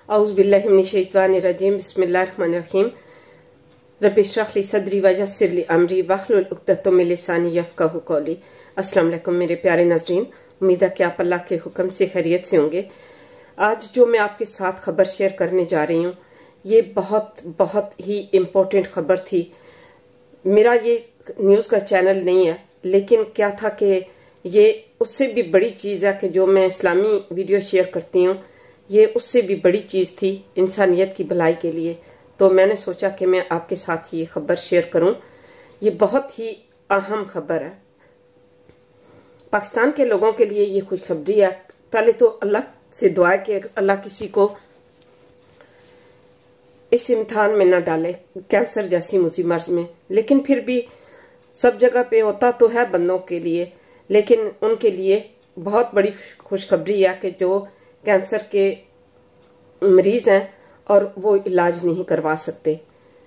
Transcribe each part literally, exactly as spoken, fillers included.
औज़ुबिल्लाहि मिनश्शैतानिर्रजीम बिस्मिल्लाहिर्रहमानिर्रहीम रब्बि इश्रह ली सदरी वयस्सिर ली अमरी वहलुल उक़दतम मिन लिसानी यफ़क़हू क़ौली। अस्सलाम वालेकुम मेरे प्यारे नाज़रीन, उम्मीद है कि आप अल्लाह के हुक्म से खैरियत से होंगे। आज जो मैं आपके साथ खबर शेयर करने जा रही हूँ, ये बहुत बहुत ही इम्पोर्टेंट खबर थी। मेरा ये न्यूज़ का चैनल नहीं है, लेकिन क्या था कि ये उससे भी बड़ी चीज़ है कि जो मैं इस्लामी वीडियो शेयर करती हूँ, ये उससे भी बड़ी चीज़ थी इंसानियत की भलाई के लिए। तो मैंने सोचा कि मैं आपके साथ ये खबर शेयर करूं। ये बहुत ही अहम खबर है पाकिस्तान के लोगों के लिए। ये खुशखबरी है। पहले तो अल्लाह से दुआ है कि अल्लाह किसी को इस इम्तिहान में न डाले, कैंसर जैसी मुसीबत मर्ज में। लेकिन फिर भी सब जगह पे होता तो है बंदों के लिए, लेकिन उनके लिए बहुत बड़ी खुशखबरी है कि जो कैंसर के मरीज हैं और वो इलाज नहीं करवा सकते।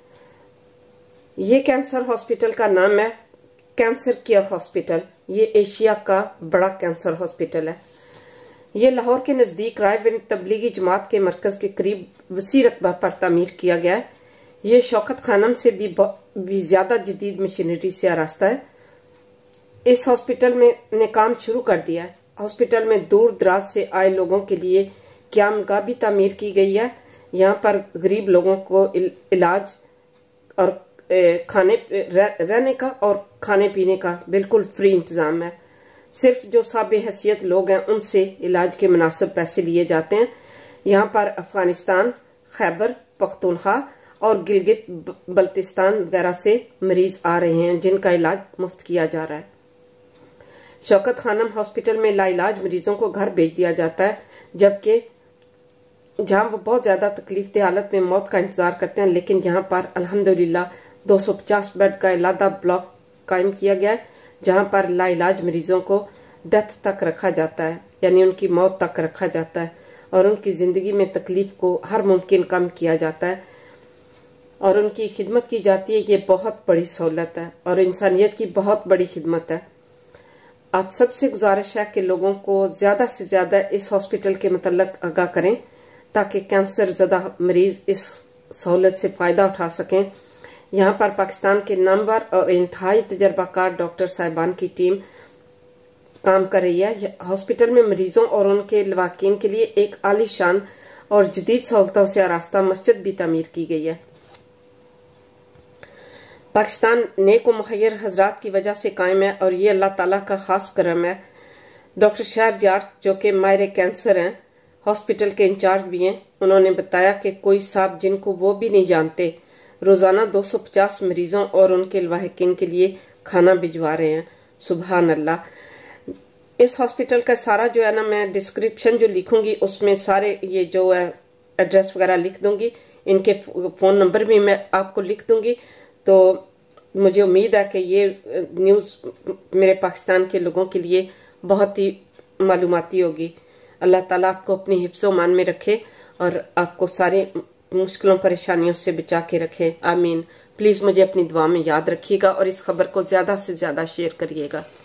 ये कैंसर हॉस्पिटल का नाम है कैंसर केयर हॉस्पिटल। ये एशिया का बड़ा कैंसर हॉस्पिटल है। ये लाहौर के नज़दीक राय बिन तबलीगी जमात के मरकज के करीब वसी रकबा पर तामीर किया गया है। ये शौकत खानम से भी, भी ज्यादा जदीद मशीनरी से आरास्ता है। इस हॉस्पिटल में ने काम शुरू कर दिया है। हॉस्पिटल में दूर दराज से आए लोगों के लिए क़यामगाह भी तामीर की गई है। यहाँ पर गरीब लोगों को इलाज और खाने रहने का और खाने पीने का बिल्कुल फ्री इंतजाम है। सिर्फ जो साबे हैसियत लोग हैं उनसे इलाज के मुनासिब पैसे लिए जाते हैं। यहाँ पर अफगानिस्तान, खैबर पख्तूनख्वा और गिलगित बल्तिस्तान वगैरह से मरीज आ रहे हैं जिनका इलाज मुफ्त किया जा रहा है। शौकत खानम हॉस्पिटल में लाइलाज मरीजों को घर भेज दिया जाता है, जबकि जहां वो बहुत ज्यादा तकलीफ दे हालत में मौत का इंतजार करते हैं। लेकिन यहाँ पर अल्हम्दुलिल्लाह दो सौ पचास बेड का इलादा ब्लॉक कायम किया गया है, जहां पर लाइलाज मरीजों को डेथ तक रखा जाता है, यानी उनकी मौत तक रखा जाता है और उनकी जिंदगी में तकलीफ को हर मुमकिन कम किया जाता है और उनकी खिदमत की जाती है। ये बहुत बड़ी सहूलत है और इंसानियत की बहुत बड़ी खिदमत है। आप सबसे गुजारिश है कि लोगों को ज्यादा से ज्यादा इस हॉस्पिटल के मतलब आगाह करें ताकि कैंसर ज़दा मरीज इस सहूलत से फायदा उठा सकें। यहाँ पर पाकिस्तान के नामवर और इंतहाई तजर्बाकार डॉक्टर साहिबान की टीम काम कर रही है। हॉस्पिटल में मरीजों और उनके लवाकिन के लिए एक आलीशान और जदीद सहूलतों से आरास्ता मस्जिद भी तामीर की गई है। पाकिस्तान नेक व मुखय्यर हजरात की वजह से कायम है और ये अल्लाह ताला का खास करम है। डॉक्टर शहरयार जो कि माहिर कैंसर हैं, हॉस्पिटल के इंचार्ज भी हैं, उन्होंने बताया कि कोई साहब जिनको वो भी नहीं जानते रोजाना दो सौ पचास मरीजों और उनके लवाहिकीन के लिए खाना भिजवा रहे हैं। सुभान अल्लाह। इस हॉस्पिटल का सारा जो है ना, मैं डिस्क्रिप्शन जो लिखूंगी उसमें सारे ये जो है एड्रेस वगैरह लिख दूंगी, इनके फोन नंबर भी मैं आपको लिख दूंगी। तो मुझे उम्मीद है कि ये न्यूज़ मेरे पाकिस्तान के लोगों के लिए बहुत ही मालूमाती होगी। अल्लाह ताला आपको अपनी हिफ्ज़ो मान में रखे और आपको सारी मुश्किलों परेशानियों से बचा के रखे। आमीन। प्लीज़ मुझे अपनी दुआ में याद रखिएगा और इस खबर को ज़्यादा से ज़्यादा शेयर करिएगा।